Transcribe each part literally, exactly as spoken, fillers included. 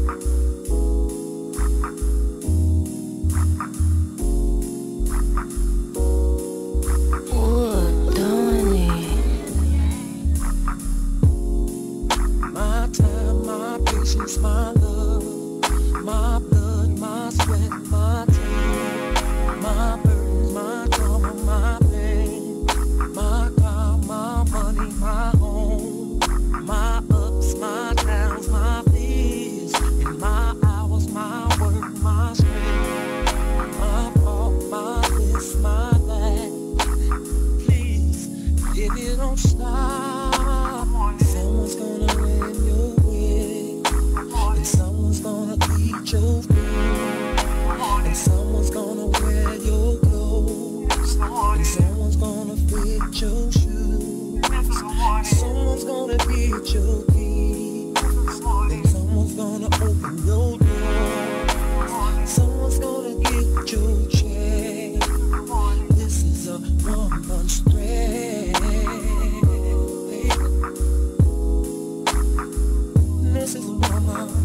My love, my blood, my sweat, my tears, my burdens, my trauma, my pain, my car, my money, my home, my ups, my downs, my fears, and my hours, my work, my strength, my fault, my this, my that. Please, if you don't stop, someone's gonna win your someone's gonna eat your food, and someone's gonna wear your clothes, and someone's gonna fit your shoes, someone's gonna get your key, and someone's gonna open your door, someone's gonna get your check. This is a one-month spread. This is a one-month.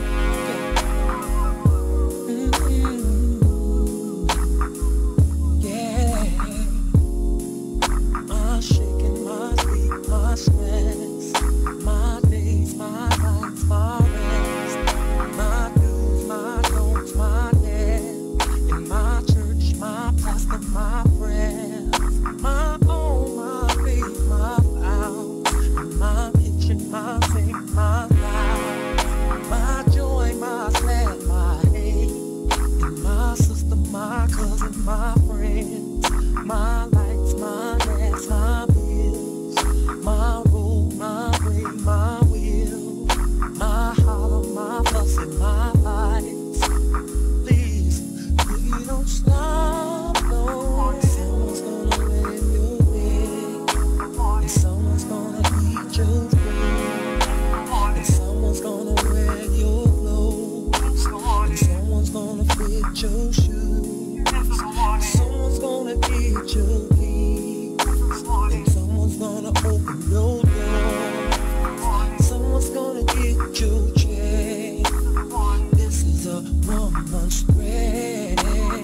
My stress, my days, my nights, my rest, my do's, my don'ts, my debt, in my church, my pastor, my prayers, my own, my faith, my vows, my kitchen, my sink, my life, my joy, my sad, my hate, and my sister, my cousin, my friends, my lights, my gas, my my road, my way, my will, my holler, my fuss, and my lights. Please, if you don't stop, no, someone's gonna win your way, and someone's gonna eat your food, and someone's gonna wear your clothes, and someone's gonna fit your shoes, someone's gonna get your key, and someone's gonna open your door, someone's gonna get your check. This is a one-month spread.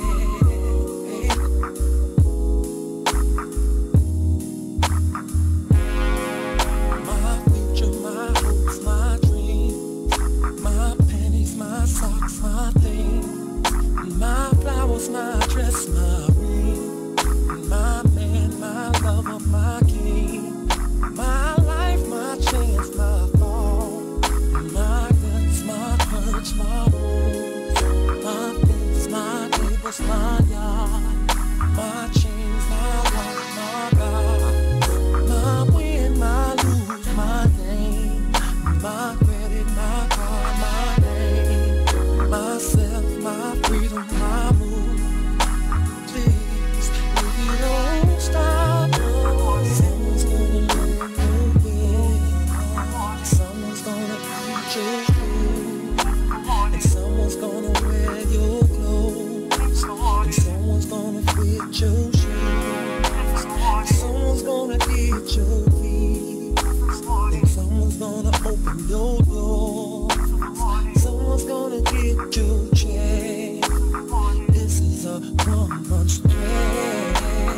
My future, my hopes, my dreams, my pennies, my socks, my things, my flowers, my dress, my ring, my man, my lover, my king, my life, my chance, my fall, my guts, my courage, my wounds, my fence, my tables, my yard, my chains, my life, my God, my win, my lose, my name, my credit, my car, my name, myself, my freedom, my move. Please, if you don't stop, no, someone's gonna win your way, someone's gonna eat your food, and someone's gonna wear your clothes, and someone's gonna fit your shoes, someone's gonna get your key, and someone's gonna open your door, someone's gonna get your check. This is a one-month spread.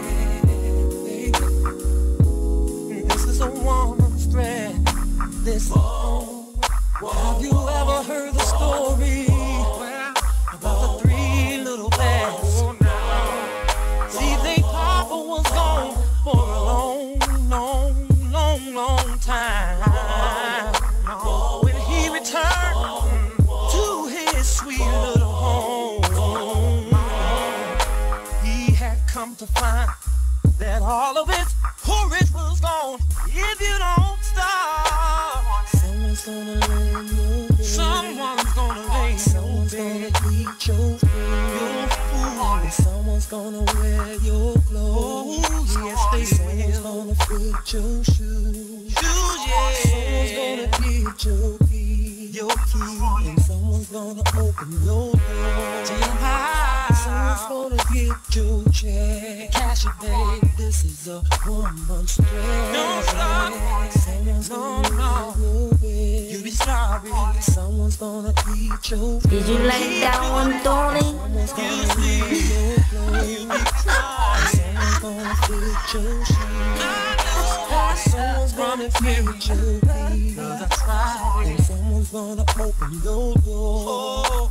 This is a one-month spread. This whoa, whoa, have you ever heard the story about the three little bears? See, they papa was gone for a long, long, long, long time. When he returned to his sweet little home, he had come to find that all of his porridge was gone. If you don't stop, someone's gonna lay your bed. Someone's gonna lay Someone's your bed. Gonna eat your food, your food. And someone's gonna wear your clothes. Oh, yes, they Someone's will. Gonna fit your shoes. Shoes, yeah. Someone's gonna get your key, your key. And someone's gonna open your door to your house. Someone's gonna get your check, cash it, babe. This is a one-month spread. Don't stop. Someone's no, gonna no. Your bed. You be sorry. Someone's gonna eat your Did you like that one, Tony? Someone's gonna eat your clothes. Someone's gonna fit your shoes. Someone's gonna fit your feet. And someone's gonna open your door.